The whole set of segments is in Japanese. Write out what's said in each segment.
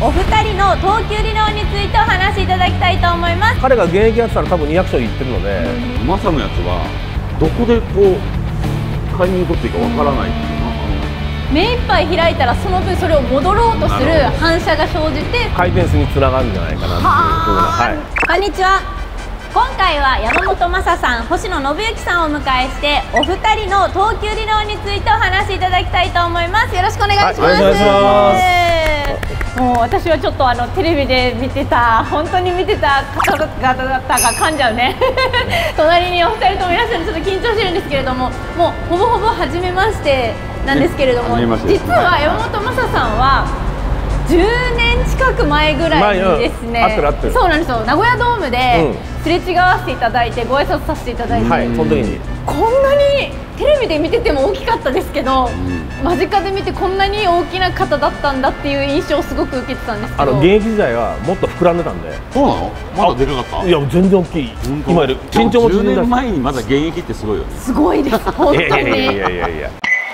お二人の投球理論についてお話しいただきたいと思います。 彼が現役やってたら多分200勝いってるので、 マサのやつはどこでこう買いに行こうっていうかわからないっていうのは目いっぱい開いたらその分それを戻ろうとする反射が生じて回転数につながるんじゃないかなっていうふうな。はい、 こんにちは。今回は山本昌さん、星野信之さんをお迎えしてお二人の投球理論についてお話しいただきたいと思います。よろしくお願いします。 はい、お願いします。 もう私はちょっとテレビで見てた本当に見てた方々が噛んじゃうね隣にお二人ともいらっしゃる。ちょっと緊張してるんですけれども、もうほぼほぼ初めましてなんですけれども、実は山本昌さんは10年近く前ぐらいにですね、そうなんですよ、名古屋ドームですれ違わせていただいてご挨拶させていただいて、 はい、その時にこんなにテレビで見てても大きかったですけど、間近で見てこんなに大きな方だったんだっていう印象をすごく受けてたんですけど、 現役時代はもっと膨らんでたんで。 そうなの？まだでかかった？ いや全然大きい。今より身長も 10年前にまだ現役ってすごいよね。 すごいです本当に。 いや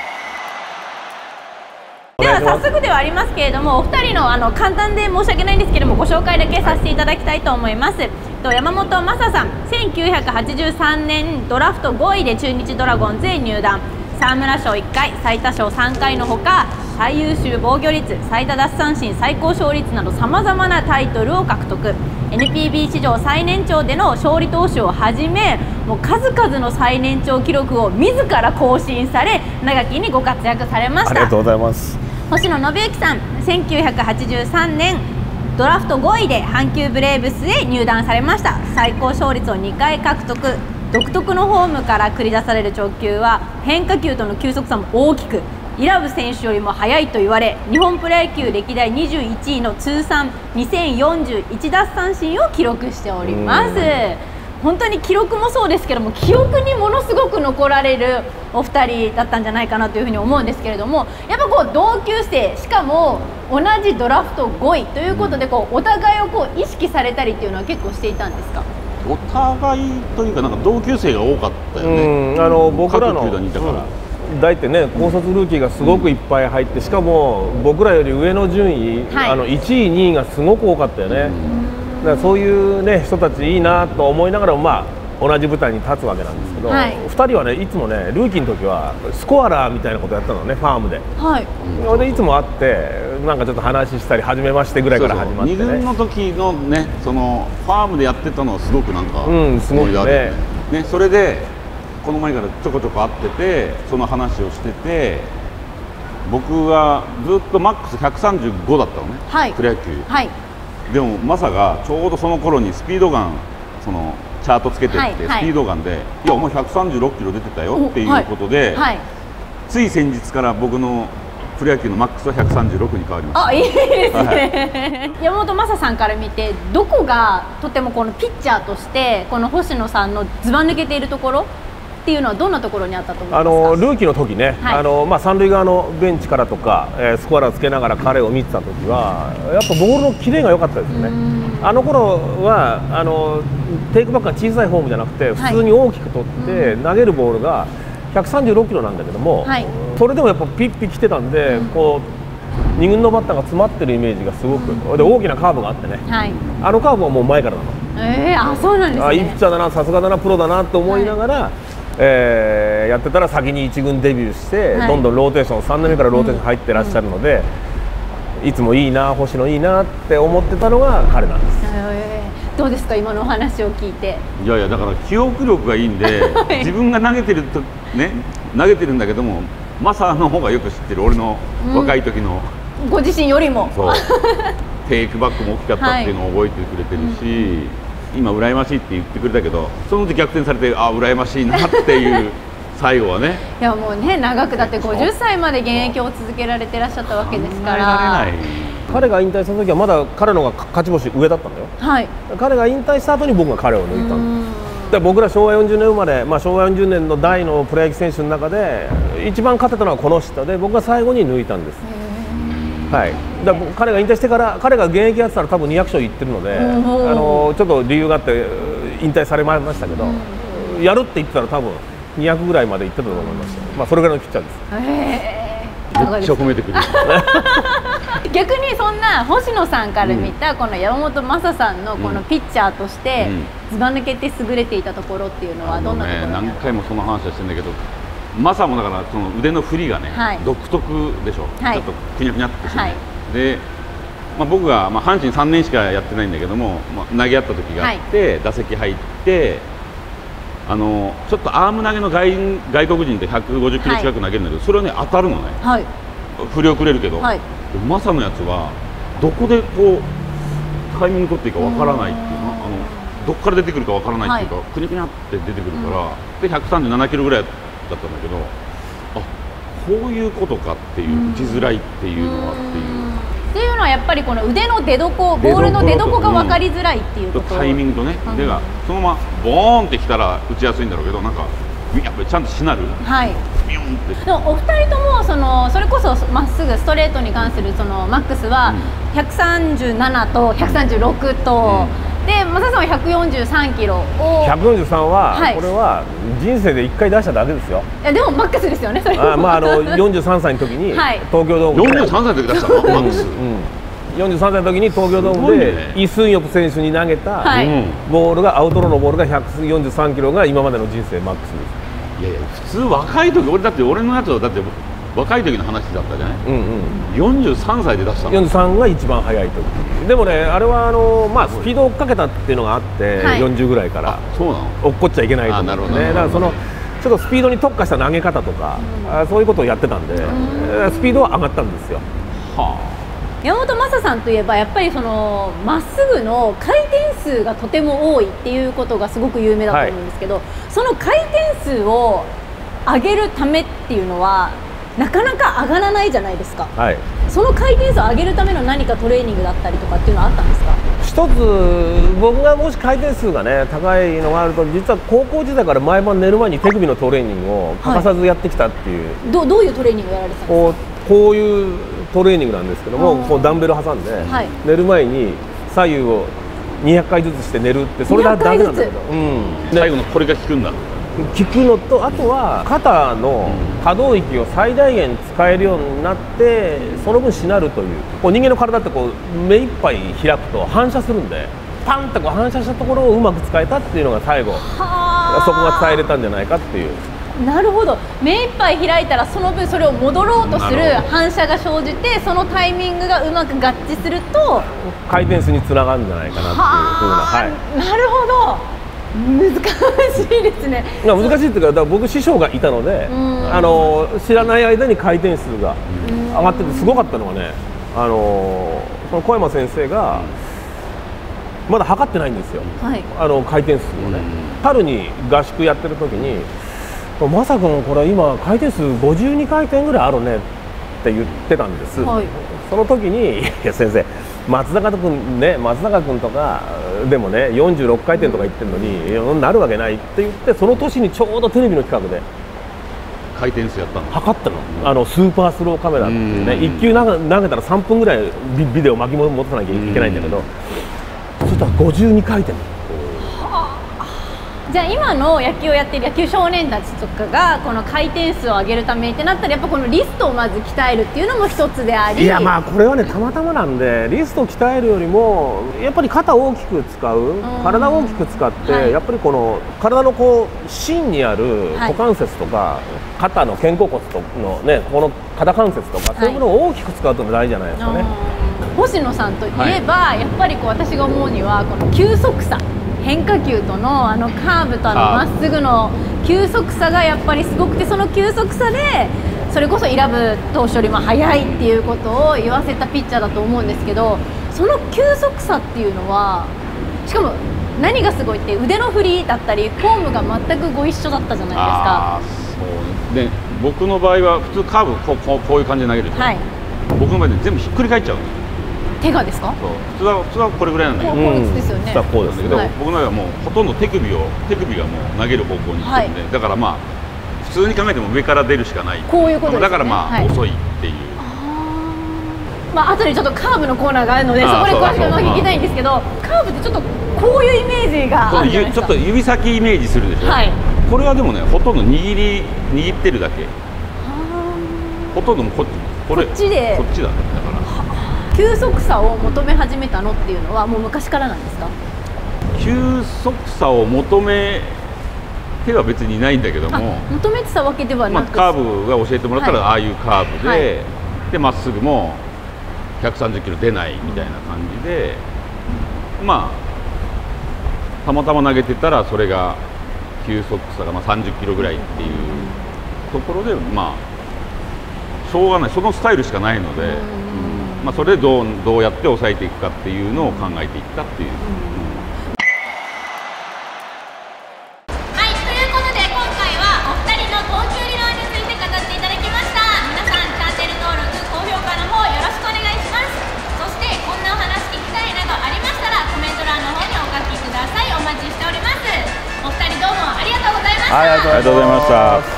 では早速ではありますけれども、お二人の簡単で申し訳ないんですけれどもご紹介だけさせていただきたいと思います。山本昌さん、1983年ドラフト5位で中日ドラゴンズへ入団。沢村賞1回、最多勝3回のほか、最優秀防御率、最多奪三振、最高勝率などさまざまなタイトルを獲得。 NPB 史上最年長での勝利投手をはじめ、もう数々の最年長記録を自ら更新され、長きにご活躍されました。 ありがとうございます。 星野信之さん、1983年ドラフト5位で阪急ブレーブスへ入団されました。最高勝率を2回獲得。独特のフォームから繰り出される直球は変化球との球速差も大きく、イラブ選手よりも速いと言われ、日本プロ野球歴代21位の通算2041奪三振を記録しております。本当に記録もそうですけども、記憶にものすごく残られるお二人だったんじゃないかなというふうに思うんですけれども、やっぱこう同級生、しかも同じドラフト5位ということで、こうお互いをこう意識されたりっていうのは結構していたんですか？ お互いというか、なんか同級生が多かったよね。 僕らの大ってね、高卒ルーキーがすごくいっぱい入って、しかも僕らより上の順位、1位、2位がすごく多かったよね。だからそういうね人たちいいなと思いながらも、まあ同じ舞台に立つわけなんですけど、2人はねいつもねルーキーの時はスコアラーみたいなことやったのね、ファームで。でいつも会ってなんかちょっと話したり、初めましてぐらいから始まってね。 2軍の時のね、そのファームでやってたのはすごくなんかすごいね。 それでこの前からちょこちょこ会ってて、その話をしてて、僕はずっとマックス135だったのね、プロ野球。でもマサがちょうどその頃にスピードガン、そのチャートつけてって、スピードガンで「いやお前136キロ出てたよ」っていうことで、つい先日から僕のプロ野球のマックスは136に変わりました。 いいですね。山本昌さんから見て、どこがとてもこのピッチャーとしてこの星野さんのずば抜けているところっていうのはどんなところにあったと思いますか？ ルーキーの時ね、三塁側のベンチからとか、スコアラーつけながら彼を見てた時はやっぱボールのキレが良かったですよね。あの頃はテイクバックが小さいフォームじゃなくて、普通に大きく取って投げるボールが136キロなんだけども、それでもやっぱピッピ来てたんで、こう2軍のバッターが詰まってるイメージがすごくで、大きなカーブがあってね、あのカーブはもう前からなの。 そうなんですね。 いいピッチャーだな、さすがだな、プロだなと思いながら、やってたら先に1軍デビューして、どんどんローテーション、3年目からローテーション入ってらっしゃるので、いつもいいな、星野いいなって思ってたのが彼なんです。 どうですか、今のお話を聞いて。 いやいや、だから記憶力がいいんで、自分が投げてるとね、投げてるんだけども、マサの方がよく知ってる、俺の若い時の、 ご自身よりもテイクバックも大きかったっていうのを覚えてくれてるし、今羨ましいって言ってくれたけど、そのうち逆転されて、あ、羨ましいなっていう最後はね。 いやもうね、長くだって50歳まで現役を続けられてらっしゃったわけですから。 彼が引退した時はまだ彼のが勝ち星上だったんだよ。彼が引退した後に僕が彼を抜いたんで、僕ら昭和40年生まれ、昭和40年の代のプロ野球選手の中で一番勝てたのはこの人で、僕が最後に抜いたんです。だから彼が引退してから、彼が現役やってたら多分200勝いってるので、ちょっと理由があって引退されましたけど、やるって言ってたら多分200ぐらいまでいってたと思います。それぐらいのピッチャーです。 めっちゃ褒めてくれる。 逆にそんな星野さんから見たこの山本昌さんのこのピッチャーとしてずば抜けて優れていたところっていうのはどんなところ？ 何回もその話はしてるんだけど、昌もだからその腕の振りがね、独特でしょ。ちょっとくにゃくにゃってしてね。で、僕が阪神3年しかやってないんだけども、投げ合った時があって打席入って。ちょっとアーム投げの外国人って150キロ近く投げるんだけど、それはね当たるのね、振り遅れるけど、マサのやつはどこでこうタイミング取っていいかわからないっていうの、どこから出てくるかわからないっていうか、くにゃくにゃって出てくるから、で137キロぐらいだったんだけど、あ、こういうことかっていう、打ちづらいっていうのはっていう。 っていうのはやっぱりこの腕の出どこ、ボールの出どこが分かりづらいっていうこと、 タイミングとね、腕がそのままボーンってきたら打ちやすいんだろうけど、なんかやっぱりちゃんとしなる、ビヨンって。 でもお二人ともそれこそまっすぐストレートに関するそのマックスは137と136と、でマサさんは143キロを 143は、これは人生で1回出しただけですよ。 いやでもマックスですよね、それ。 43歳の時に東京ドームで 43歳の時出したのマックス。 43歳の時に東京ドームでイ・スンヨプ選手に投げたボールが、アウトローのボールが143キロが今までの人生マックスです。 いやいや、普通若い時、俺のやつはだって若い時の話だったじゃない。43歳で出したの。 43が一番速い時でもね、あれはスピードを追っかけたっていうのがあって、40ぐらいからそうなの、 落っこっちゃいけないと思ってね。だからそのちょっとスピードに特化した投げ方とか、そういうことをやってたんで、スピードは上がったんですよ。 山本昌さんといえばやっぱりそのまっすぐの回転数がとても多いっていうことがすごく有名だと思うんですけど、その回転数を上げるためっていうのはなかなか上がらないじゃないですか。その回転数を上げるための何かトレーニングだったりとかっていうのはあったんですか？ 一つ僕がもし回転数がね高いのがあると、実は高校時代から毎晩寝る前に手首のトレーニングを欠かさずやってきたっていう、 どういうトレーニングをやられてたんですか？ こういうトレーニングなんですけども、こうダンベル挟んで、寝る前に左右を200回ずつして寝るって、それだけなんだけど、 最後のこれが効くんだ。 効くのと、あとは肩の可動域を最大限使えるようになって、その分しなるという、人間の体ってこう目いっぱい開くと反射するんで、パンってこう反射したところをうまく使えたっていうのが最後、そこが伝えれたんじゃないかっていう。 なるほど、目いっぱい開いたらその分それを戻ろうとする反射が生じて、そのタイミングがうまく合致すると回転数につながるんじゃないかなっていうふうな。 なるほど、難しいですね。 難しいっていうか、だから僕師匠がいたので、知らない間に回転数が上がってて、すごかったのはね、その小山先生がまだ測ってないんですよ、回転数をね。春に合宿やってる時に「まさくんこれ今回転数52回転ぐらいあるね」って言ってたんです、その時に「いや先生、松坂君とかでもね46回転とか言ってるのに、なるわけない」って言って、その年にちょうどテレビの企画で回転数やったの、 測ったの、スーパースローカメラっていうね、1球投げたら3分ぐらいビデオ巻き戻さなきゃいけないんだけど、そしたら52回転。 じゃあ今の野球をやってる野球少年たちとかがこの回転数を上げるためってなったら、やっぱこのリストをまず鍛えるっていうのも一つであり、 いやこれはねたまたまなんで、リストを鍛えるよりもやっぱり肩を大きく使う、体を大きく使って、やっぱりこの体のこう芯にある股関節とか、肩の肩甲骨のねこの肩関節とか、そういうものを大きく使うと大事じゃないですかね。 星野さんといえば、やっぱりこう私が思うにはこの球速差、変化球とのカーブとまっすぐの球速差がやっぱりすごくて、その球速差でそれこそイラブ投手よりも速いっていうことを言わせたピッチャーだと思うんですけど、その球速差っていうのは、しかも何がすごいって腕の振りだったりフォームが全くご一緒だったじゃないですか。 そうで、僕の場合は普通カーブこういう感じで投げるじゃん、僕の場合で全部ひっくり返っちゃう。手がですか？ 普通はこれぐらいなんだけど、 こうですよね。 こうですけど、 僕の場合はもうほとんど手首がもう投げる方向に行ってるんで、だから普通に考えても上から出るしかない。 こういうことですね。 だから遅いっていう。 後でちょっとカーブのコーナーがあるので、そこで詳しく聞きたいんですけど、カーブってちょっとこういうイメージがあるじゃないですか。 ちょっと指先イメージするでしょ。これはでもね、ほとんど握ってるだけ。ほとんどこっちだね。だから急速さを求め始めたのっていうのはもう昔からなんですか？ 急速さを求めては別にないんだけども、 求めてたわけではなく、 カーブが教えてもらったら、ああいうカーブで、でまっすぐも130キロ出ないみたいな感じで、まあたまたま投げてたらそれが急速さが30キロぐらいっていうところで、まあしょうがない、そのスタイルしかないので、まあそれでどうやって抑えていくかっていうのを考えていったっていう。 ありがとうございました。